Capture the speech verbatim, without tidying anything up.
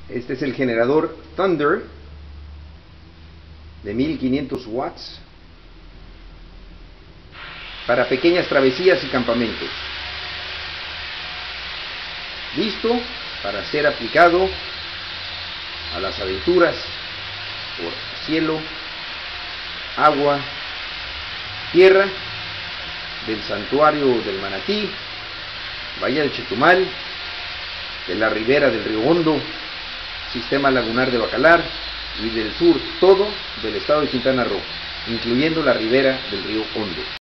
Este es el generador Thunder de mil quinientos watts para pequeñas travesías y campamentos. Listo para ser aplicado a las aventuras por cielo, agua, tierra del santuario del Manatí, Bahía del Chetumal, de la ribera del río Hondo, sistema lagunar de Bacalar y del sur todo del estado de Quintana Roo, incluyendo la ribera del río Hondo.